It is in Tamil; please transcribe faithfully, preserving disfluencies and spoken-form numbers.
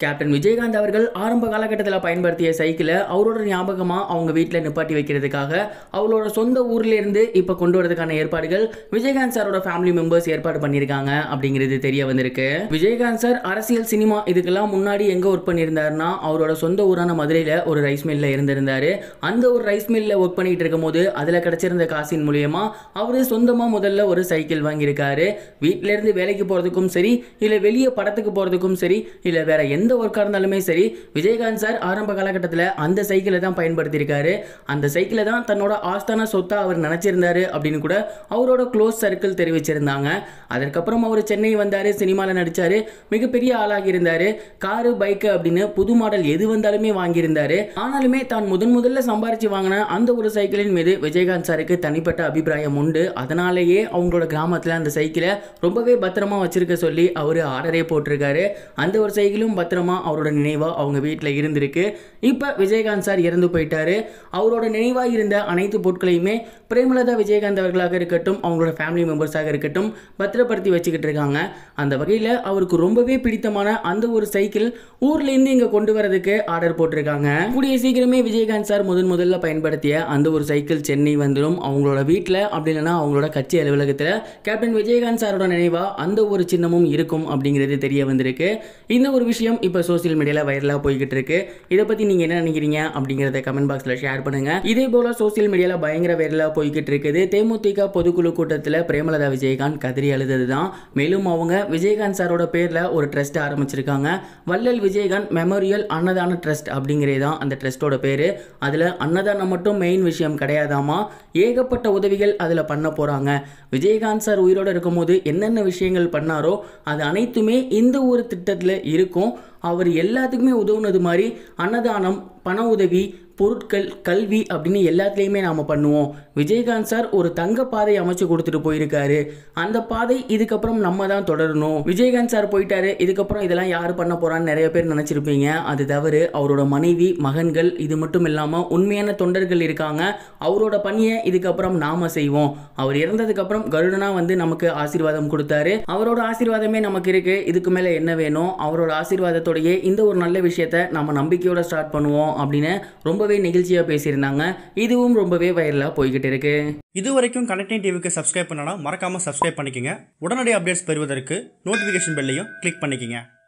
கேப்டன் விஜயகாந்த் அவர்கள் ஆரம்ப காலகட்டத்தில் பயன்படுத்திய சைக்கிளை அவரோட ஞாபகமா அவங்க வீட்டில் நிப்பாட்டி வைக்கிறதுக்காக அவரோட சொந்த ஊர்ல இருந்து இப்போ கொண்டு வரதுக்கான ஏற்பாடுகள் விஜயகாந்த் சாரோட ஃபேமிலி மெம்பர்ஸ் ஏற்பாடு பண்ணியிருக்காங்க அப்படிங்கிறது தெரிய வந்திருக்கு. விஜயகாந்த் சார் அரசியல் சினிமா இதுக்கெல்லாம் முன்னாடி எங்க ஒர்க் பண்ணியிருந்தாருன்னா அவரோட சொந்த ஊரான மதுரையில ஒரு ரைஸ் மில்ல இருந்திருந்தாரு. அந்த ஒரு ரைஸ் மில்ல ஒர்க் பண்ணிட்டு இருக்கும் போது அதுல கிடைச்சிருந்த காசின் மூலியமா அவரு சொந்தமா முதல்ல ஒரு சைக்கிள் வாங்கியிருக்காரு. வீட்டில இருந்து வேலைக்கு போறதுக்கும் சரி, இல்ல வெளியே படத்துக்கு போறதுக்கும் சரி, இல்ல வேற எந்த ஒர்க்கா இருந்தாலுமே சரி, விஜயகாந்த் சார் ஆரம்ப காலகட்டத்தில் அந்த சைக்கிளை தான் பயன்படுத்தியிருக்காரு. அந்த சைக்கிளை தான் தன்னோட ஆஸ்தான சொத்தா அவர் நினைச்சிருந்தாரு அப்படின்னு கூட அவரோட க்ளோஸ் சர்க்கிள் தெரிவிச்சிருந்தாங்க. அதற்கப்புறம் அவர் சென்னை வந்தாரு, சினிமாவில் நடிச்சாரு, மிகப்பெரிய ஆளாகி இருந்தாரு. காரு பைக்கு அப்படின்னு புது மாடல் எது வந்தாலுமே வாங்கியிருந்தாரு. ஆனாலுமே தான் முதன் முதல்ல சம்பாரிச்சு வாங்கின அந்த ஒரு சைக்கிளின் மீது விஜயகாந்த் சாருக்கு தனிப்பட்ட அபிப்பிராயம் உண்டு. அதனாலேயே அவங்களோட கிராமத்தில் அந்த சைக்கிளை ரொம்பவே பத்திரமா வச்சிருக்க சொல்லி அவர் ஆர்டரே போட்டிருக்காரு. அந்த ஒரு சைக்கிளும் பத்திரமா அவரோட நினைவா அவங்க வீட்டில் இருந்திருக்கு. இப்ப விஜயகாந்த் சார் இறந்து போயிட்டாரு. அவரோட நினைவா இருந்த அனைத்து பொருட்களையுமே பிரேமலதா விஜயகாந்த் அவர்களாக இருக்கட்டும், அவங்களோட ஃபேமிலி மெம்பர்ஸாக இருக்கட்டும், பத்திரப்படுத்தி வச்சுக்கிட்டு இருக்காங்க. அந்த வகையில் அவருக்கு ரொம்பவே பிடித்தமான அந்த ஒரு சைக்கிள் ஊர்ல இருந்து இங்க கொண்டு வரதுக்கு ஆர்டர் போட்டிருக்காங்க. கூடிய சீக்கிரமே விஜயகாந்த் சார் முதன் முதல்ல பயன்படுத்திய அந்த ஒரு சைக்கிள் சென்னை வந்துடும். அவங்களோட வீட்டில் அப்படி இல்லைன்னா அவங்களோட கட்சி அலுவலகத்தில் கேப்டன் விஜயகாந்த் சாரோட நினைவா அந்த ஒரு சின்னமும் இருக்கும் அப்படிங்கிறது தெரிய வந்திருக்கு. இந்த ஒரு விஷயம் இப்போ சோசியல் மீடியாவில் வைரலாக போய்கிட்டு இருக்கு. இதை பற்றி நீங்கள் என்ன நினைக்கிறீங்க அப்படிங்கிறத கமெண்ட் பாக்ஸில் ஷேர் பண்ணுங்க. இதே போல சோசியல் மீடியாவில் பயங்கர வைரலாக போய்கிட்டு இருக்குது தேமுதிக பொதுக்குழு கூட்டத்தில் பிரேமலதா விஜயகாந்த் கதறி அழுதது தான். மேலும் அவங்க விஜயகாந்த் சாரோட பேரில் ஒரு ட்ரஸ்ட் ஆரம்பிச்சிருக்காங்க. வள்ளல் விஜயகாந்த் மெமோரியல் அன்னதான ட்ரஸ்ட் அப்படிங்கிறது தான் அந்த ட்ரஸ்டோட பேர். அதில் அன்னதானம் மட்டும் மெயின் விஷயம் கிடையாதாமா, ஏகப்பட்ட உதவிகள் அதில் பண்ண போகிறாங்க. விஜயகாந்த் சார் உயிரோடு இருக்கும்போது என்னென்ன விஷயங்கள் பண்ணாரோ அது அனைத்துமே இந்த ஒரு திட்டத்தில் இருக்கும். அவர் எல்லாத்துக்குமே உதவுனது மாதிரி அன்னதானம், பண உதவி, பொருட்கள், கல்வி அப்படின்னு எல்லாத்துலேயுமே நாம் பண்ணுவோம். விஜயகாந்த் சார் ஒரு தங்க பாதை அமைச்சு கொடுத்துட்டு போயிருக்காரு. அந்த பாதை இதுக்கப்புறம் நம்ம தான் தொடரணும். விஜயகாந்த் சார் போயிட்டாரு, இதுக்கப்புறம் இதெல்லாம் யார் பண்ண போறான்னு நிறைய பேர் நினைச்சிருப்பீங்க. அது தவறு. அவரோட மனைவி, மகன்கள், இது மட்டும் இல்லாமல் உண்மையான தொண்டர்கள் இருக்காங்க. அவரோட பணியை இதுக்கப்புறம் நாம செய்வோம். அவர் இறந்ததுக்கு அப்புறம் கருடனா வந்து நமக்கு ஆசீர்வாதம் கொடுத்தாரு. அவரோட ஆசீர்வாதமே நமக்கு இருக்கு. இதுக்கு மேல என்ன வேணும்? அவரோட ஆசீர்வாதத்தோடையே இந்த ஒரு நல்ல விஷயத்தை நம்ம நம்பிக்கையோட ஸ்டார்ட் பண்ணுவோம் அப்படின்னு ரொம்பவே நெகிழ்ச்சியா பேசியிருந்தாங்க. இதுவும் ரொம்பவே வைரலா போய்கிட்டு இருக்கு. இது வரைக்கும் கனெக்டிங் டிவிக்கு சப்ஸ்கிரைப் பண்ணனா மறக்காம சப்ஸ்கிரைப் பண்ணிக்கங்க. உடனடி அப்டேட்ஸ் பெறுவதற்கு நோட்டிபிகேஷன் பெல்லையும் கிளிக் பண்ணிக்கங்க.